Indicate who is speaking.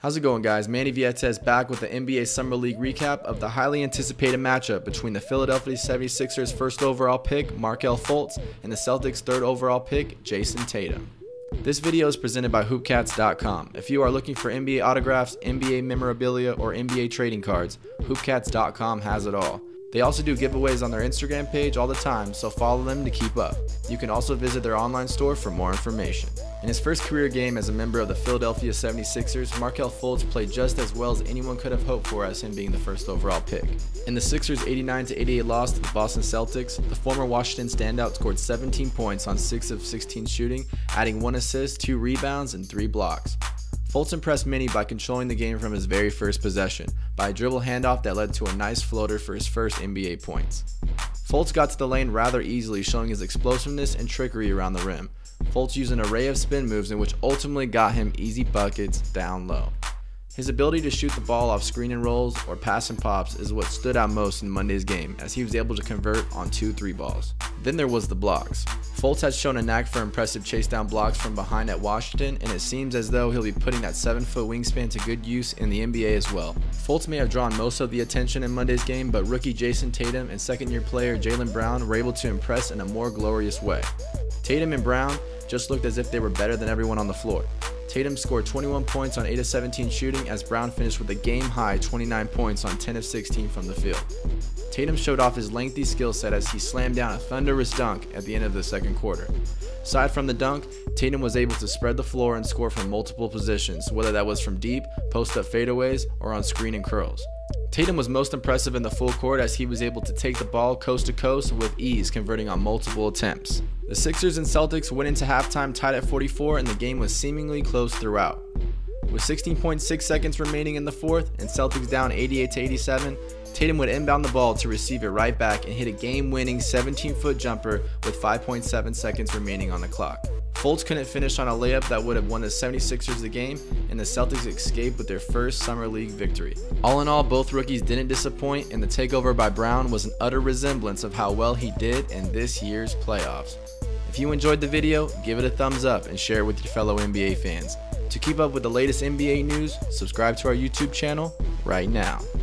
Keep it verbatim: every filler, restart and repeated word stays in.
Speaker 1: How's it going, guys? Manny Vietes back with the N B A Summer League recap of the highly anticipated matchup between the Philadelphia seventy-sixers first overall pick, Markelle Fultz, and the Celtics third overall pick, Jayson Tatum. This video is presented by Hoop Cats dot com. If you are looking for N B A autographs, N B A memorabilia, or N B A trading cards, Hoop Cats dot com has it all. They also do giveaways on their Instagram page all the time, so follow them to keep up. You can also visit their online store for more information. In his first career game as a member of the Philadelphia seventy-sixers, Markelle Fultz played just as well as anyone could have hoped for as him being the first overall pick. In the Sixers' eighty-nine to eighty-eight loss to the Boston Celtics, the former Washington standout scored seventeen points on six of sixteen shooting, adding one assist, two rebounds, and three blocks. Fultz impressed many by controlling the game from his very first possession, by a dribble handoff that led to a nice floater for his first N B A points. Fultz got to the lane rather easily, showing his explosiveness and trickery around the rim. Fultz used an array of spin moves in which ultimately got him easy buckets down low. His ability to shoot the ball off screen and rolls or pass and pops is what stood out most in Monday's game, as he was able to convert on two three balls. Then there was the blocks. Fultz has shown a knack for impressive chase down blocks from behind at Washington, and it seems as though he'll be putting that seven foot wingspan to good use in the N B A as well. Fultz may have drawn most of the attention in Monday's game, but rookie Jayson Tatum and second year player Jaylen Brown were able to impress in a more glorious way. Tatum and Brown just looked as if they were better than everyone on the floor. Tatum scored twenty-one points on eight of seventeen shooting, as Brown finished with a game-high twenty-nine points on ten of sixteen from the field. Tatum showed off his lengthy skill set as he slammed down a thunderous dunk at the end of the second quarter. Aside from the dunk, Tatum was able to spread the floor and score from multiple positions, whether that was from deep, post-up fadeaways, or on screen and curls. Tatum was most impressive in the full court as he was able to take the ball coast to coast with ease, converting on multiple attempts. The Sixers and Celtics went into halftime tied at forty-four, and the game was seemingly close throughout. With sixteen point six seconds remaining in the fourth and Celtics down eighty-eight to eighty-seven, Tatum would inbound the ball to receive it right back and hit a game-winning seventeen foot jumper with five point seven seconds remaining on the clock. Fultz couldn't finish on a layup that would have won the seventy-sixers the game, and the Celtics escaped with their first Summer League victory. All in all, both rookies didn't disappoint, and the takeover by Brown was an utter resemblance of how well he did in this year's playoffs. If you enjoyed the video, give it a thumbs up and share it with your fellow N B A fans. To keep up with the latest N B A news, subscribe to our YouTube channel right now.